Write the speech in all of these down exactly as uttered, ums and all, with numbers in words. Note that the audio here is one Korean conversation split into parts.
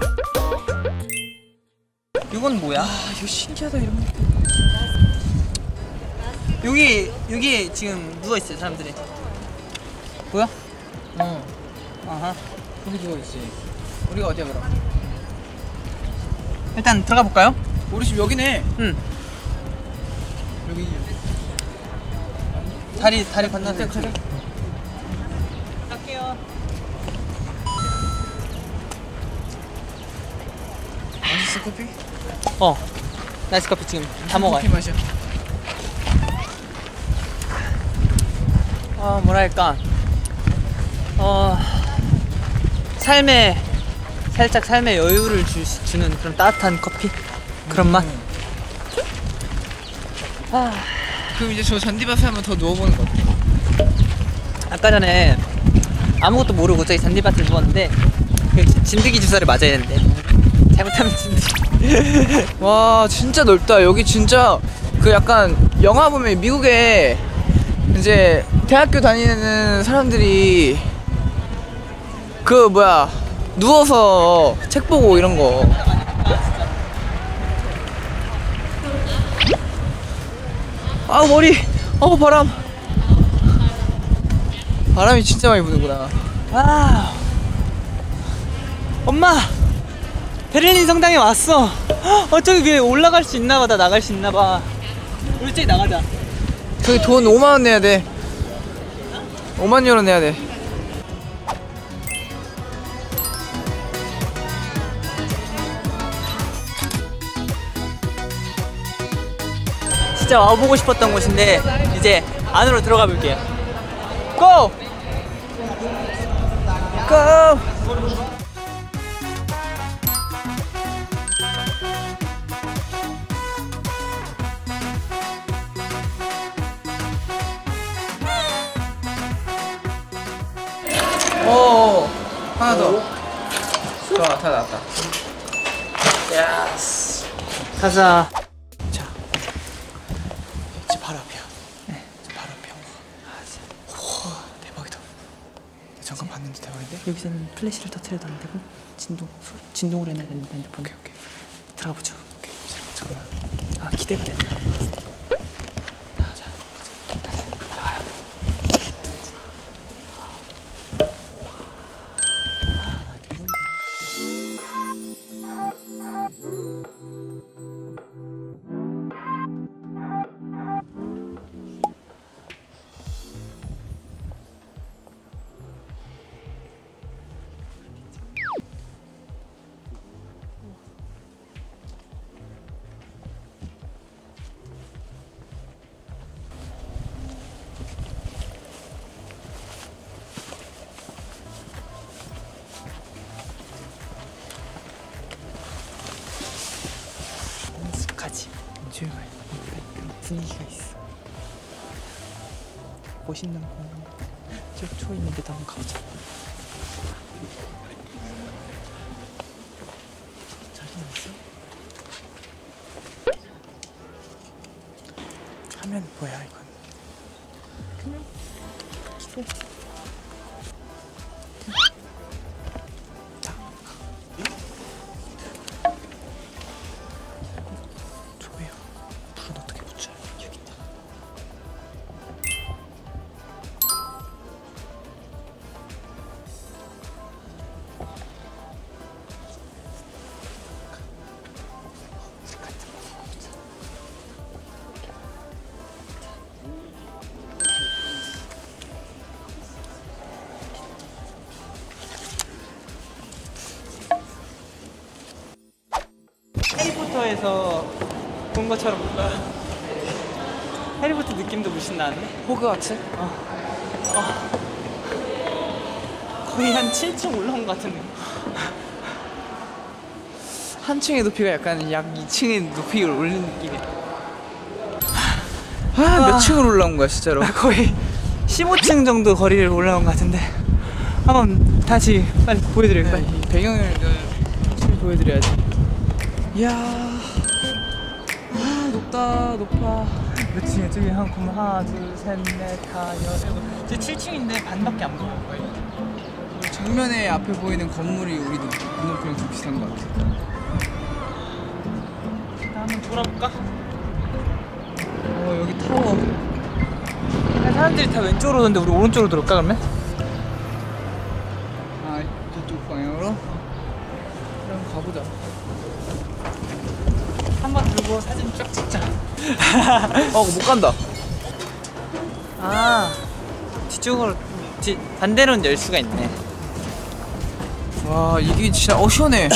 이건 뭐야? 아 이거 신기하다 이런 거. 여기 여기 지금 누워 있어요 사람들이. 보여? 어. 아하. 여기 누워 있지. 우리가 어디야 그럼? 일단 들어가 볼까요? 우리 집 여기네. 응. 여기. 다리 다리 건너서 가자. 갈게요. 맛있어 커피? 어. 나이스 커피 지금 다 먹어요. 커피 마셔. 어 뭐랄까. 어 삶에 살짝 삶의 여유를 주, 주는 그런 따뜻한 커피 그런 맛. 음. 아. 그럼 이제 저 잔디밭에 한번 더 누워보는 거 어때? 아까 전에 아무것도 모르고 저기 잔디밭에 누웠는데 그 진드기 주사를 맞아야 되는데 잘못하면 진드기. 와 진짜 넓다. 여기 진짜 그 약간 영화 보면 미국에 이제 대학교 다니는 사람들이 그 뭐야 누워서 책 보고 이런 거. 아우 머리. 어우 바람. 바람이 진짜 많이 부는구나. 와. 엄마 베를린 성당에 왔어. 어 저기 위에 올라갈 수 있나봐. 나 나갈 수 있나봐. 우리 저기 나가자. 저기 돈 오만 원 내야 돼. 오만 유로 내야 돼. 진짜 와보고 싶었던 곳인데 이제 안으로 들어가 볼게요. 고! 고! 오, 하나 더. 좋아, 다 나왔다. 예스. 가자. 자, 집 바로 앞이야. 네, 집 바로 앞이야. 아, 진짜. 와, 대박이다. 잠깐 봤는데 대박인데? 여기서는 플래시를 터트려도 안 되고 진동 소리 진동으로 해놔야 되는데 핸드폰. 오케이, 오케이. 들어가 보죠. 오케이, 잠깐만. 아 기대가 된다. 나가자. 나가요. 습하지. 조용해. 분위기가 있어. 멋있는 공간. 저 초 있는데 한번 가보자. 자리는 있어? 화면 뭐야 이건? 그냥 기대. 조배요. 불은 어떻게 붙여요? 여기 있다. 해리포터에서 본 것처럼 뭔가 해리포터 느낌도 물씬 나는데? 호그와트? 어. 어. 거의 한 칠 층 올라온 것 같은데. 한 층의 높이가 약간 약 이 층의 높이를 올리는 느낌이야. 아, 몇 층을 올라온 거야 진짜로? 거의 십오 층 정도 거리를 올라온 것 같은데. 한번 다시 빨리 보여드릴까요? 빨리. 이 배경을 확실히 보여드려야지. 이야, 아 높다 높아. 몇 층이야? 저기 한 그럼 하나 둘 셋 넷 다 여섯 일곱. 제 칠 층인데 반밖에 안 보여. 우리 저 정면에 앞에 보이는 건물이 우리 눈높이랑 좀 비슷한 것 같아. 한번 돌아볼까? 어 여기 타워. 사람들이 다 왼쪽으로 오는데 우리 오른쪽으로 돌을까 그러면? 아 저쪽 방향으로? 그럼 가보자. 한번 들고 사진 쫙 찍자. 어 못 간다. 아 뒤쪽으로 뒤, 반대로는 열 수가 있네. 와 이게 진짜 어 시원해.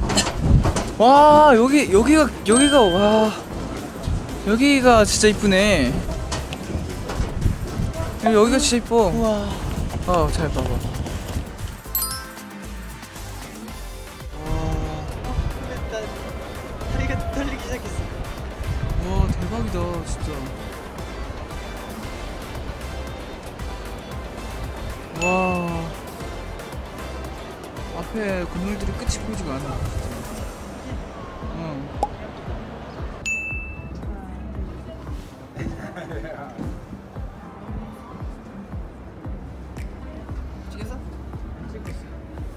와 여기 여기가 여기가 와 여기가 진짜 이쁘네. 여기, 여기가 진짜 이뻐. 우와. 어잘 봐봐. 다리가 떨리기 시작했어. 와 대박이다 진짜. 와 앞에 건물들이 끝이 보이지가 않아 진짜. 어. 찍었어? 찍고 있어.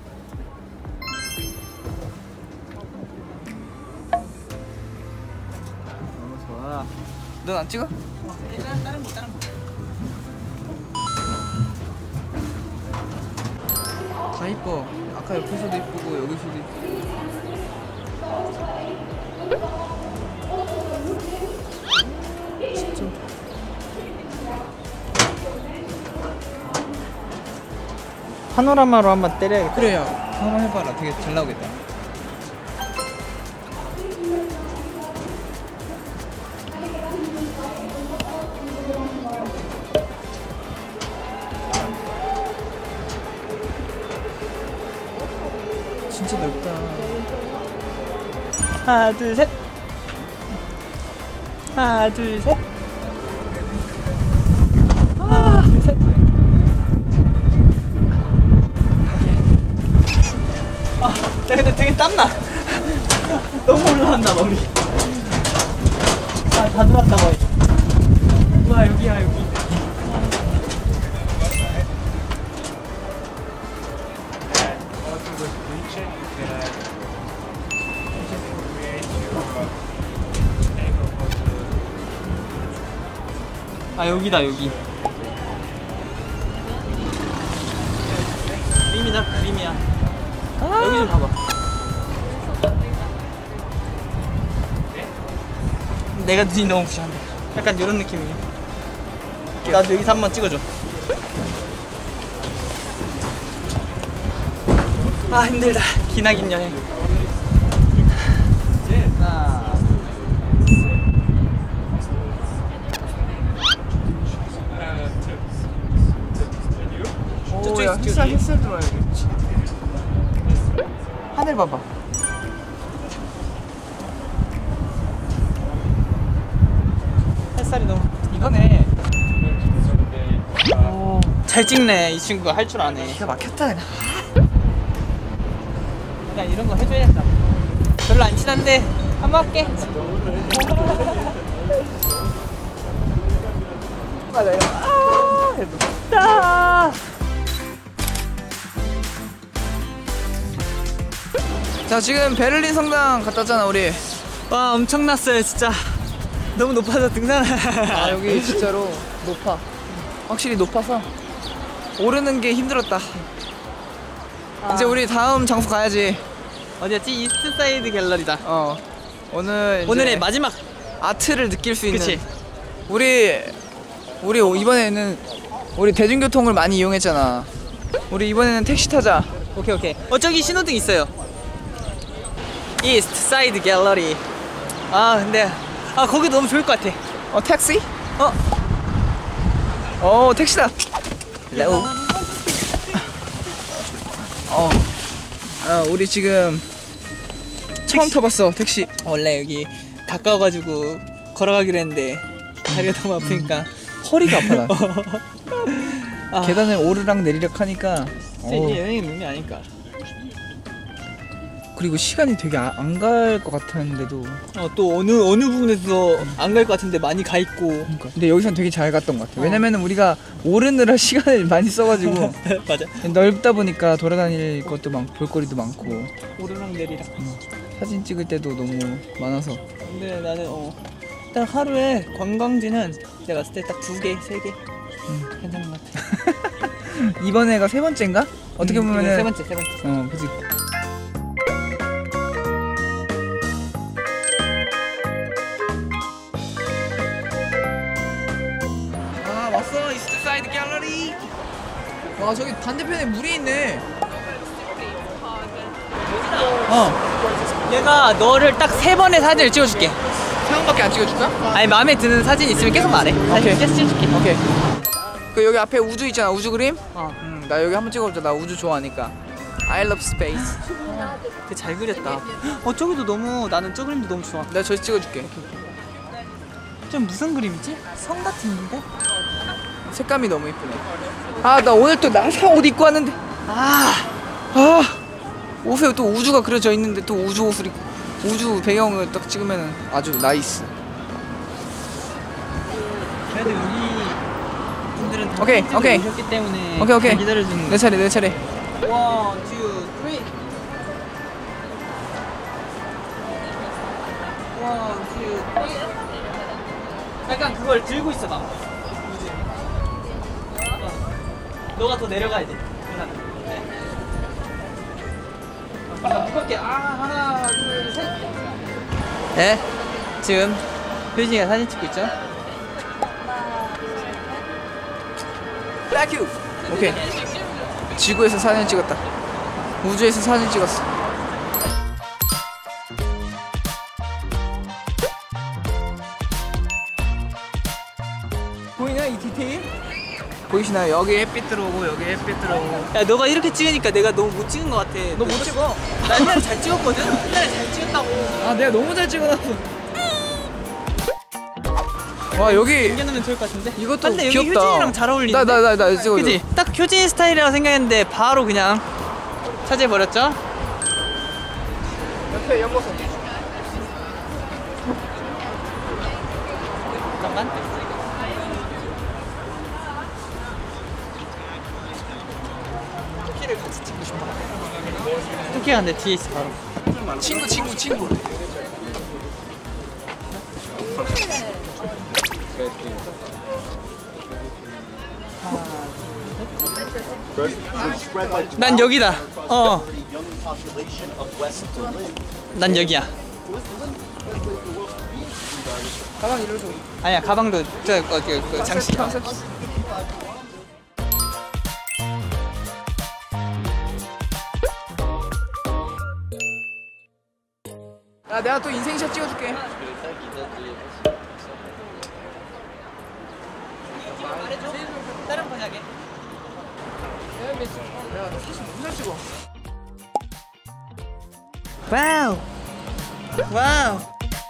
너무 좋아. 넌 안 찍어? 일단 다른 거 다른 거. 다 이뻐. 아까 옆에서도 이쁘고 여기서도 이쁘고. 진짜. 파노라마로 한번 때려야겠다. 그래요. 한번 해봐라. 되게 잘 나오겠다. 진짜 넓다. 하나 둘 셋. 하나 둘 셋. 하나 둘 셋. 아, 나 근데 되게 땀나. 너무 올라간다 머리. 아, 다 들었다 머리. 우와 여기야 여기. 아 여기다 여기. 그림이다 그림이야. 아 여기 좀 봐봐. 내가 눈이 너무 부시한데. 약간 이런 느낌이야. 나도 여기서 한번 찍어줘. 아 힘들다. 기나긴 여행. 하나. 오, 야, 햇살, 햇살 들어와야겠지. 하늘 봐봐. 햇살이 너무 이거네. 오, 잘 찍네. 이 친구가 할 줄 아네. 기가 막혔다 그냥. 그냥 이런 거 해줘야겠다. 별로 안 친한데 한번 할게. 맞아요. 아, 아. 자 지금 베를린 성당 갔다 왔잖아 우리. 와 엄청났어요 진짜. 너무 높아서 등산. 아 여기 진짜로 높아. 확실히 높아서 오르는 게 힘들었다. 아. 이제 우리 다음 장소 가야지. 어디였지? 이스트 사이드 갤러리다. 어 오늘 이제 오늘의 마지막. 아트를 느낄 수 있는. 그치. 우리 우리 이번에는 우리 대중교통을 많이 이용했잖아. 우리 이번에는 택시 타자. 오케이 오케이. 어 저기 신호등 있어요. 이스트 사이드 갤러리. 아 근데 아 거기 너무 좋을 것 같아. 어 택시? 어 어 택시다. 레오. 어. 어 우리 지금 처음 타봤어 택시. 원래 여기 가까워가지고 걸어가기로 했는데 다리가 너무 아프니까 허리가 아파 나. 아, 계단을 오르락 내리락 하니까. 진짜 이게 여행의 묘미 아닐까. 그리고 시간이 되게 안 갈 것 같았는데도. 어, 또 어느 어느 부분에서 안 갈 것 같은데 많이 가 있고. 그러니까. 근데 여기선 되게 잘 갔던 것 같아. 어. 왜냐면은 우리가 오르느라 시간을 많이 써가지고. 맞아. 넓다 보니까 돌아다닐 것도 많고 볼거리도 많고. 오르락 내리락. 응. 사진 찍을 때도 너무 많아서. 근데 나는 어 일단 하루에 관광지는 내가 봤을 때 딱 두 개, 세 개. 응. 괜찮은 것 같아. 이번에가 세 번째인가? 어떻게 음, 보면은 세 번째, 세 번째. 어, 그치. 아, 왔어. 이스트 사이드 갤러리. 와, 저기 반대편에 물이 있네. 어. 얘가 너를 딱 세 번의 사진을 찍어줄게. 세 번밖에 안 찍어줄까? 아니 마음에 드는 사진 있으면 계속 말해. 오케이. 계속 찍어줄게. 오케이. 그 여기 앞에 우주 있잖아. 우주 그림? 어. 음, 나 여기 한번 찍어보자. 나 우주 좋아하니까. I love space. 되게 잘 그렸다. 어 저기도 너무 나는 저 그림도 너무 좋아. 내가 저기 찍어줄게. 좀 무슨 그림이지? 성 같은데? 색감이 너무 이쁘네. 아, 나 오늘 또 나사 옷 입고 왔는데. 아, 아, 옷에 또 우주가 그려져 있는데 또 우주 옷을 입고 우주 배경을 딱 찍으면 아주 나이스. 그래도 여기 분들은 다 오케이, 사진 오케이. 오셨기 때문에 오케이, 오케이. 잘 기다려주는. 내 차례, 내 차례. 원, 투, 쓰리. 원, 투, 쓰리. 약간 그걸 들고 있어 봐. 우주. 어. 너가 더 내려가야 돼. 네. 아, 무겁게. 아, 하나, 둘, 셋. 네, 지금 효진이가 사진 찍고 있죠? 땡큐. 오케이. 지구에서 사진 찍었다. 우주에서 사진 찍었어. 보이나 이 디테일? 보이시나요? 여기 햇빛 들어오고 여기 햇빛 들어오고. 야, 너가 이렇게 찍으니까 내가 너무 못 찍은 것 같아. 너 못 찍어. 나 옛날에 잘 찍었거든? 옛날에 잘 찍었다고. 아, 내가 너무 잘 찍어놨어. 와, 여기 남겨놓으면 좋을 것 같은데? 이것도 근데 여기 귀엽다. 효진이랑 잘 어울리는데? 나 나 나 나 찍어줘. 그치? 딱 효진 스타일이라고 생각했는데 바로 그냥 차지해버렸죠? 옆에 연보선. 잠깐만. 토끼를 같이 찍고 싶어. 토끼가 내 뒤에 있어 바로. 친구 친구 친구. 난 여기다. 어. 난 여기야. 가방 이리로 줘. 아니야 가방도 저 어, 그, 그 장식. 야, 내가 또 인생샷 찍어줄게. 다른 번역에. 야, 너 사진 너무 잘 찍어. 와우. 와우.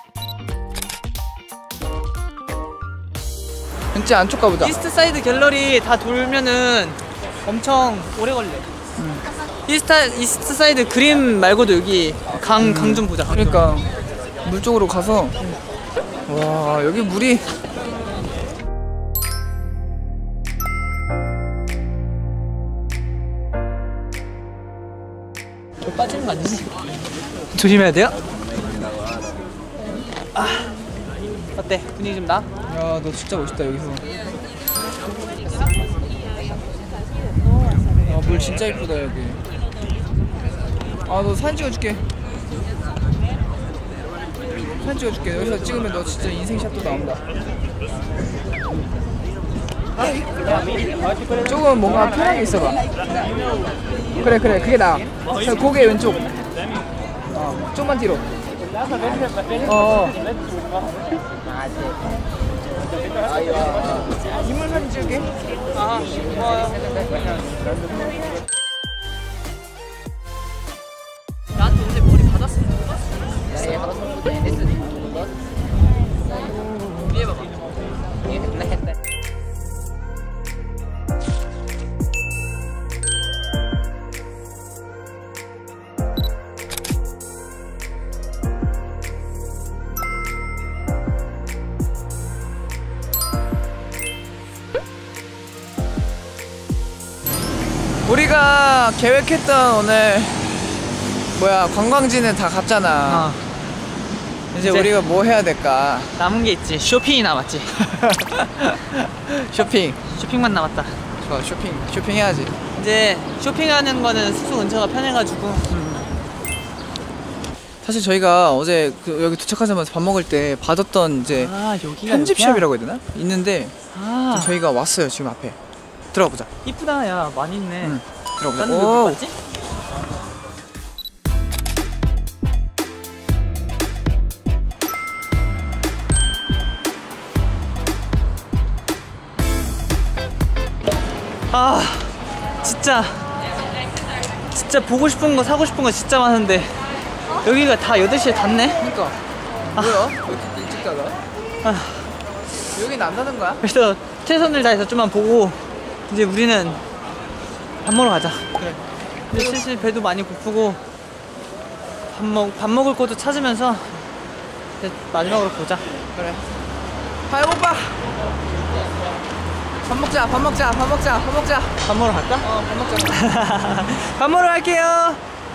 진짜 안쪽 가보자. 이스트 사이드 갤러리 다 돌면은 엄청 오래 걸려. 응. 이스트 이스트 사이드 그림 말고도 여기 강 강 좀 보자. 강 좀. 그러니까 물 쪽으로 가서. 와, 여기 물이. 저 빠지는 거 아니지? 조심해야 돼요. 아, 어때? 분위기 좀 나? 야, 너 진짜 멋있다 여기서. 아, 물 진짜 이쁘다 여기. 아, 너 사진 찍어줄게. 사진 찍어줄게. 여기서 찍으면 너 진짜 인생샷도 나온다. 조금 뭔가 편하게 있어봐. 그래 그래 그게 나아. 자, 고개 왼쪽. 어, 좀만 뒤로. 어. 인물 사진 찍을게. 아, 고마워요. 나한테 원래 머리 받았으면 좋겠어. 위에 봐봐. 우리가 계획했던 오늘 뭐야 관광지는 다 갔잖아. 어. 이제, 이제 우리가 뭐 해야 될까? 남은 게 있지. 쇼핑이 남았지. 쇼핑. 쇼핑만 남았다. 좋아, 쇼핑. 쇼핑 해야지. 이제 쇼핑하는 거는 숙소 근처가 편해가지고. 사실 저희가 어제 그 여기 도착하자마자 밥 먹을 때 받았던 이제 아 여기가 편집샵이라고 해야 되나? 있는데 아 지금 저희가 왔어요. 지금 앞에. 들어가 보자. 이쁘다. 야 많이 있네. 응. 들어가 다른 보자. 데못 오. 봤지? 아 진짜 진짜 보고 싶은 거 사고 싶은 거 진짜 많은데 여기가 다 여덟 시에 닫네? 그러니까 뭐야? 왜 이렇게 일찍 가가? 아, 여기는 안 닫는 거야? 그래서 최선을 다해서 좀만 보고 이제 우리는 밥 먹으러 가자. 그래. 이제 슬슬 배도 많이 고프고 밥, 먹, 밥 먹을 곳도 찾으면서 이제 마지막으로 보자. 그래. 아 오빠. 밥 먹자. 밥 먹자. 밥 먹자. 밥 먹자. 밥 먹으러 갈까? 어, 밥 먹자. 밥 먹으러 갈게요.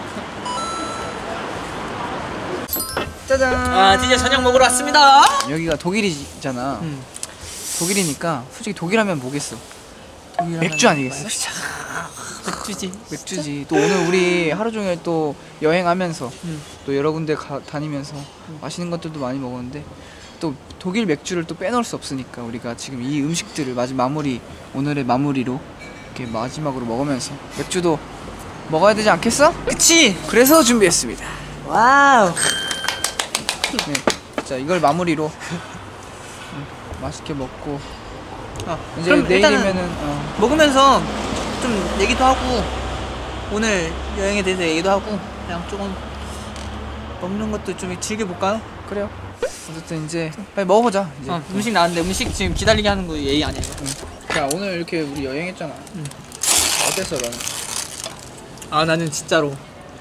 짜잔. 아 드디어 저녁 먹으러 왔습니다. 여기가 독일이잖아. 음. 독일이니까 솔직히 독일하면 뭐겠어? 독일하면 맥주 아니겠어? 맥주지. 맥주지. 또 오늘 우리 하루 종일 또 여행하면서 음. 또 여러 군데 가, 다니면서 맛있는 것들도 많이 먹었는데 또 독일 맥주를 또 빼놓을 수 없으니까 우리가 지금 이 음식들을 마지막 마무리 오늘의 마무리로 이렇게 마지막으로 먹으면서 맥주도 먹어야 되지 않겠어? 그치? 그래서 준비했습니다. 와우. 네. 자 이걸 마무리로 음, 맛있게 먹고 어, 이제 그럼 일단은 내일이면은 어, 먹으면서 좀 얘기도 하고 오늘 여행에 대해서 얘기도 하고 그냥 조금 먹는 것도 좀 즐겨볼까요? 그래요. 어쨌든 이제 빨리 먹어보자. 이제. 어, 음식 나왔는데 음식 지금 기다리게 하는 거 예의 아니야 이거. 응. 야 오늘 이렇게 우리 여행했잖아. 응. 어땠어 너는? 아 나는 진짜로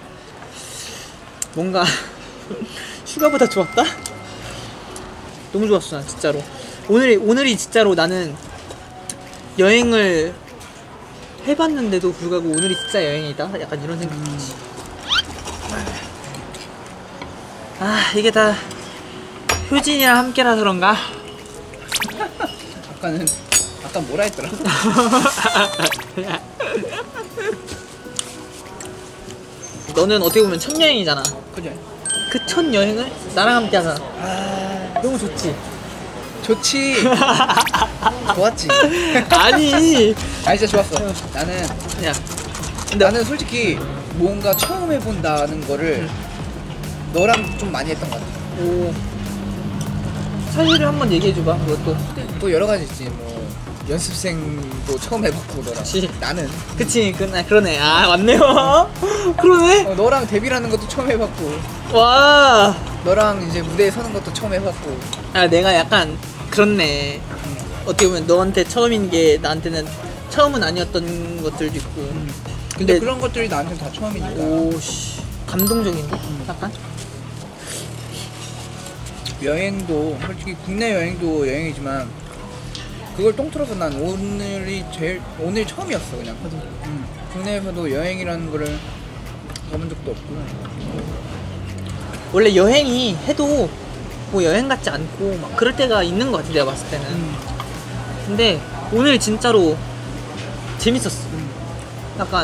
뭔가 휴가보다 좋았다? 너무 좋았어 난 진짜로. 오늘, 오늘이 진짜로 나는 여행을 해봤는데도 불구하고 오늘이 진짜 여행이다? 약간 이런 생각이 들지. 아 이게 다 효진이랑 함께라서 그런가? 아까는 아까 뭐라 했더라? 너는 어떻게 보면 첫 여행이잖아. 그래. 그 첫 여행을 나랑 함께 하잖아. 아 너무 좋지? 좋지. 좋았지. 아니 아 진짜 좋았어. 나는 야 근데 나는 솔직히 뭔가 처음 해본다는 거를 너랑 좀 많이 했던 것 같아. 오 사실을 한번 얘기해줘봐 그것도. 또 여러 가지 있지. 뭐 연습생도 처음 해봤고 너랑. 그치. 나는 그치 그네 그러네. 아 맞네요. 그러네. 어, 너랑 데뷔라는 것도 처음 해봤고 와. 너랑 이제 무대에 서는 것도 처음 해봤고. 아 내가 약간 그렇네. 어떻게 보면 너한테 처음인 게 나한테는 처음은 아니었던 것들도 있고. 근데, 근데 그런 것들이 나한테는 다 처음이니까. 오씨 감동적인데 약간. 여행도 솔직히 국내 여행도 여행이지만 그걸 통틀어서 난 오늘이 제일 오늘 처음이었어 그냥. 음, 국내에서도 여행이라는 거를 가본 적도 없고. 원래 여행이 해도 뭐 여행 같지 않고 막 그럴 때가 있는 것 같아 내가 봤을 때는. 음. 근데 오늘 진짜로 재밌었어. 음. 약간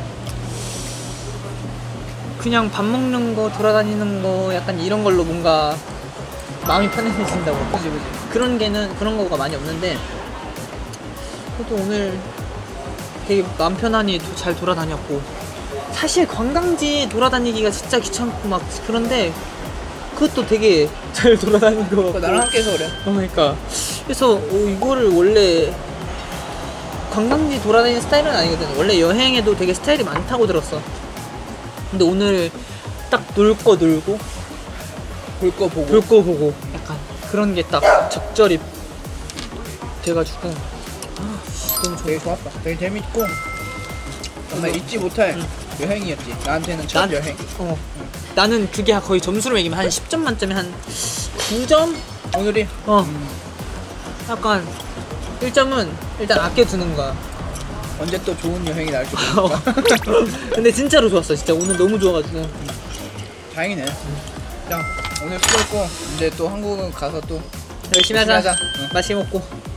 그냥 밥 먹는 거 돌아다니는 거 약간 이런 걸로 뭔가 마음이 편해진다고. 그지 그지. 그런 게는 그런 거가 많이 없는데 그래도 오늘 되게 마음 편안히 도- 잘 돌아다녔고 사실 관광지 돌아다니기가 진짜 귀찮고 막 그런데 그것도 되게 잘 돌아다닌 거 같고. 그거 나랑 함께 해서 그래. 어, 그러니까 그래서 어, 이거를 원래 관광지 돌아다니는 스타일은 아니거든. 원래 여행에도 되게 스타일이 많다고 들었어. 근데 오늘 딱 놀 거 놀고 볼 거 보고. 볼 거 보고 약간 그런 게 딱 적절히 돼가지고 아, 너무 좋아. 되게 좋았다. 되게 재밌고 정말 잊지 못할 응. 여행이었지. 나한테는 첫 난- 여행. 어. 나는 그게 거의 점수로 매기면 한 십 점 만점에 한 구 점? 오늘이 어. 음. 약간 일 점은 일단 아껴두는 거야. 언제 또 좋은 여행이 나올지 모르니까. 근데 진짜로 좋았어. 진짜 오늘 너무 좋아가지고. 다행이네. 자, 오늘 수고했고 이제 또 한국 가서 또 열심히 하자. 열심히 하자. 응. 맛있게 먹고.